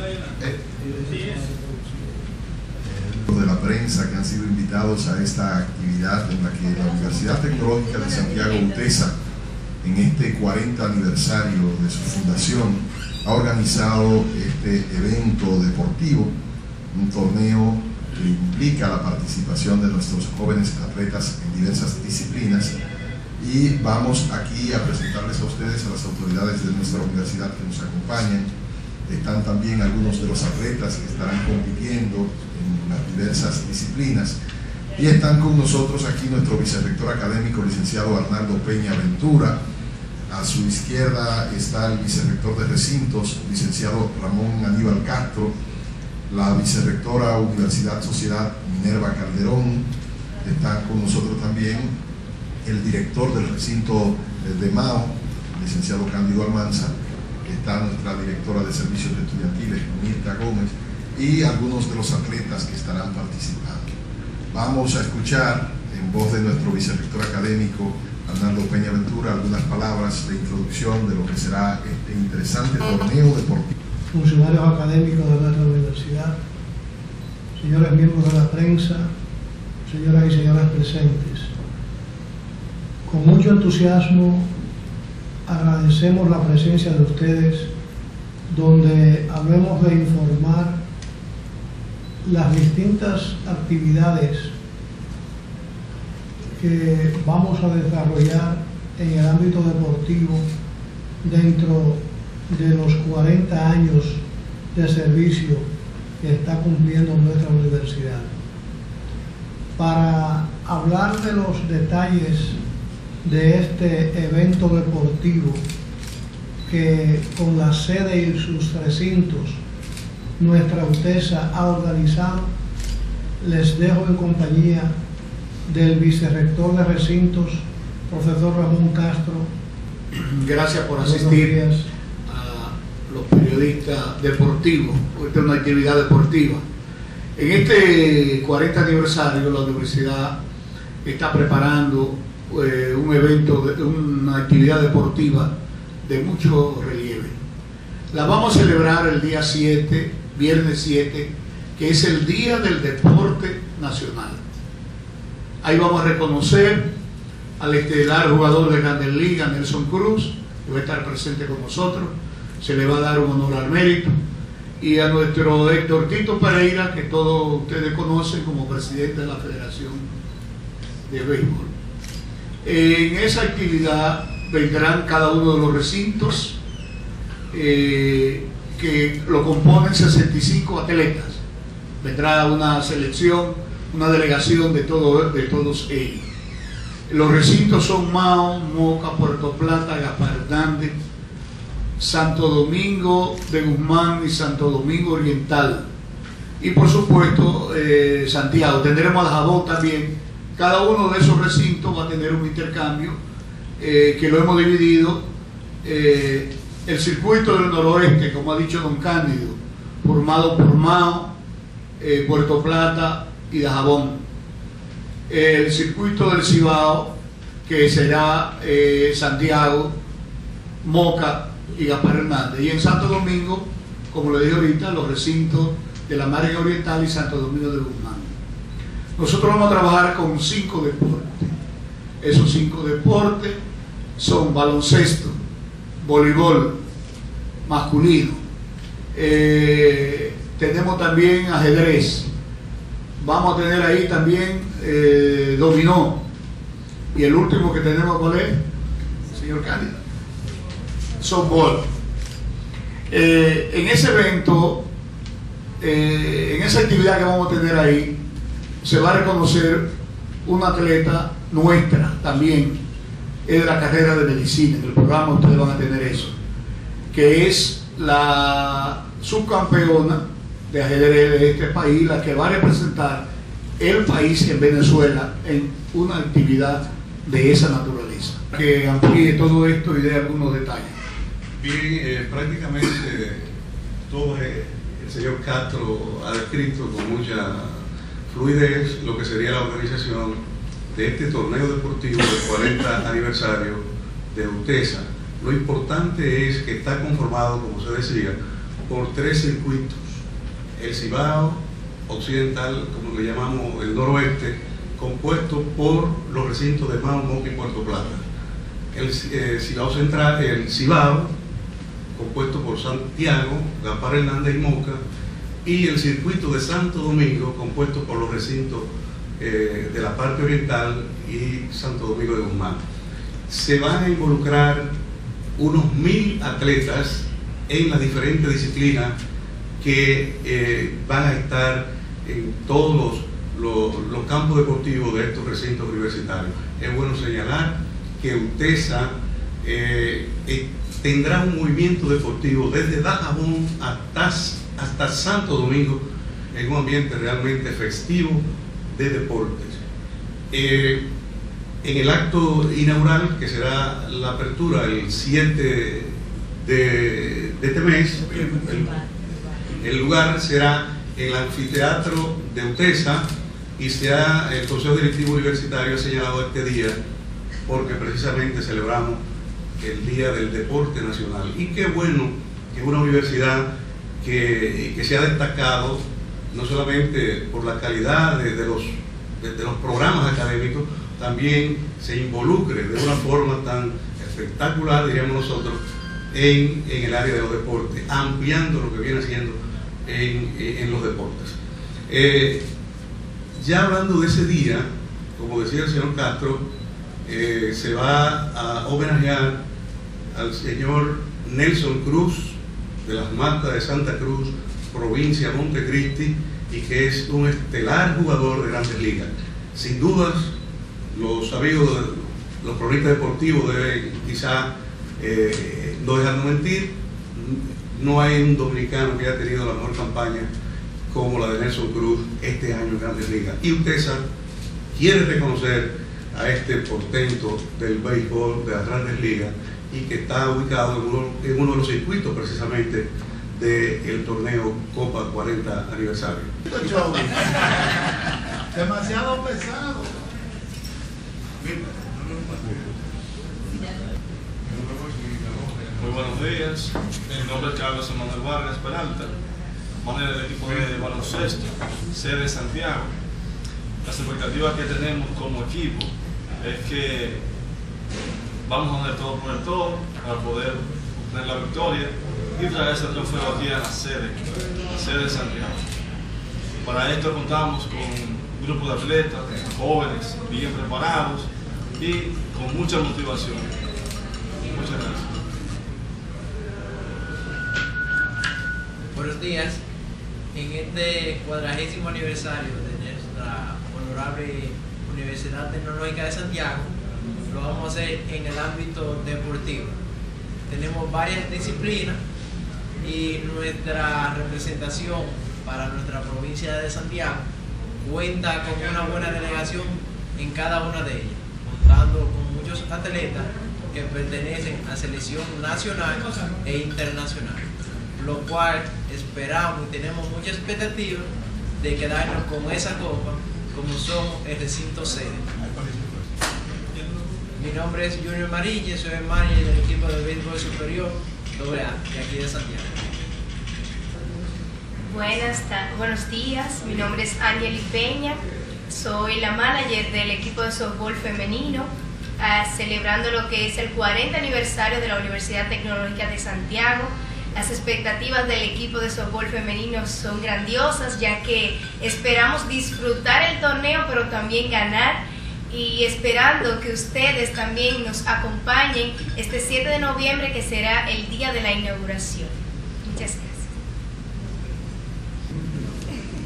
De la prensa que han sido invitados a esta actividad en la que la Universidad Tecnológica de Santiago UTESA, en este 40 aniversario de su fundación, ha organizado este evento deportivo, un torneo que implica la participación de nuestros jóvenes atletas en diversas disciplinas, y vamos aquí a presentarles a ustedes, a las autoridades de nuestra universidad que nos acompañan. Están también algunos de los atletas que estarán compitiendo en las diversas disciplinas, y están con nosotros aquí nuestro vicerrector académico, licenciado Arnaldo Peña Ventura. A su izquierda está el vicerrector de recintos, licenciado Ramón Aníbal Castro, la vicerrectora Universidad Sociedad Minerva Calderón. Están con nosotros también el director del recinto de Mao, licenciado Cándido Almanza. Está nuestra directora de servicios estudiantiles, Mirta Gómez, y algunos de los atletas que estarán participando. Vamos a escuchar en voz de nuestro vicerrector académico, Arnaldo Peña Ventura, algunas palabras de introducción de lo que será este interesante torneo deportivo. Funcionarios académicos de nuestra universidad, señores miembros de la prensa, señoras y señores presentes, con mucho entusiasmo agradecemos la presencia de ustedes, donde hablemos de informar las distintas actividades que vamos a desarrollar en el ámbito deportivo dentro de los 40 años de servicio que está cumpliendo nuestra universidad. Para hablar de los detalles de este evento deportivo que, con la sede y sus recintos, nuestra UTESA ha organizado, les dejo en compañía del vicerrector de recintos, profesor Ramón Castro. Gracias por asistir a los periodistas deportivos. Esta es una actividad deportiva. En este 40 aniversario, la universidad está preparando un evento, una actividad deportiva de mucho relieve. La vamos a celebrar el día 7, viernes 7, que es el Día del Deporte Nacional. Ahí vamos a reconocer al estelar jugador de Grandes Ligas, Nelson Cruz, que va a estar presente con nosotros. Se le va a dar un honor al mérito. Y a nuestro Héctor Tito Pereira, que todos ustedes conocen como presidente de la Federación de Béisbol. En esa actividad vendrán cada uno de los recintos que lo componen 65 atletas. Vendrá una selección, una delegación de todos ellos. Los recintos son Mao, Moca, Puerto Plata, Gaspar Hernández, Santo Domingo de Guzmán y Santo Domingo Oriental. Y por supuesto Santiago. Tendremos a Dajabón también. Cada uno de esos recintos va a tener un intercambio que lo hemos dividido. El circuito del noroeste, como ha dicho don Cándido, formado por Mao, Puerto Plata y Dajabón. El circuito del Cibao, que será Santiago, Moca y Gaspar Hernández. Y en Santo Domingo, como le dije ahorita, los recintos de la Margen Oriental y Santo Domingo de Guzmán. Nosotros vamos a trabajar con 5 deportes. Esos 5 deportes son baloncesto, voleibol masculino, tenemos también ajedrez, vamos a tener ahí también dominó, y el último que tenemos, ¿cuál es? Señor Cándido, softball. En ese evento, en esa actividad que vamos a tener ahí, se va a reconocer una atleta nuestra también, es de la carrera de medicina. En el programa ustedes van a tener eso, que es la subcampeona de ajedrez de este país, la que va a representar el país en Venezuela en una actividad de esa naturaleza. Que amplíe todo esto y dé algunos detalles. Bien, prácticamente todo el señor Castro ha descrito con mucha fluidez lo que sería la organización de este torneo deportivo del 40 aniversario de UTESA. Lo importante es que está conformado, como se decía, por 3 circuitos: el Cibao Occidental, como le llamamos el noroeste, compuesto por los recintos de Mao, Moca y Puerto Plata; el Cibao Central, el Cibao, compuesto por Santiago, Gaspar Hernández y Moca; y el circuito de Santo Domingo, compuesto por los recintos de la parte oriental y Santo Domingo de Guzmán. Se van a involucrar unos 1000 atletas en las diferentes disciplinas que van a estar en todos los campos deportivos de estos recintos universitarios. Es bueno señalar que UTESA tendrá un movimiento deportivo desde Dajabón hasta Santo Domingo, en un ambiente realmente festivo de deportes. En el acto inaugural, que será la apertura el 7 de este mes, el lugar será el anfiteatro de UTESA, y el Consejo Directivo Universitario ha señalado este día porque precisamente celebramos el Día del Deporte Nacional. Y qué bueno que una universidad que se ha destacado no solamente por la calidad de los programas académicos, también se involucre de una forma tan espectacular, diríamos nosotros, en el área de los deportes, ampliando lo que viene haciendo en los deportes. Ya hablando de ese día, como decía el señor Castro, se va a homenajear al señor Nelson Cruz, de las Matas de Santa Cruz, provincia Montecristi, y que es un estelar jugador de Grandes Ligas. Sin dudas, los amigos, los cronistas deportivos deben quizá no dejarnos mentir. No hay un dominicano que haya tenido la mejor campaña como la de Nelson Cruz este año en Grandes Ligas. Y UTESA quiere reconocer a este portento del béisbol de las Grandes Ligas, y que está ubicado en uno de los circuitos precisamente del torneo Copa 40 aniversario. Demasiado pesado. Muy buenos días, mi nombre es Carlos Emanuel Vargas Peralta, manager del equipo de baloncesto, sede de Santiago. Las expectativas que tenemos como equipo es que vamos a dar todo por el todo para poder obtener la victoria y traer ese trofeo aquí a la sede de Santiago. Para esto contamos con un grupo de atletas, jóvenes, bien preparados y con mucha motivación. Muchas gracias. Buenos días. En este 40º aniversario de nuestra honorable Universidad Tecnológica de Santiago, lo vamos a hacer en el ámbito deportivo. Tenemos varias disciplinas y nuestra representación para nuestra provincia de Santiago cuenta con una buena delegación en cada una de ellas, contando con muchos atletas que pertenecen a selección nacional e internacional, lo cual esperamos y tenemos mucha expectativa de quedarnos con esa copa como somos el recinto sede. Mi nombre es Junior Marille, soy el manager del equipo de béisbol superior AA de aquí de Santiago. Buenos días, mi nombre es Angeli Peña, soy la manager del equipo de softball femenino, celebrando lo que es el 40 aniversario de la Universidad Tecnológica de Santiago. Las expectativas del equipo de softball femenino son grandiosas, ya que esperamos disfrutar el torneo, pero también ganar, y esperando que ustedes también nos acompañen este 7 de noviembre, que será el día de la inauguración. Muchas gracias.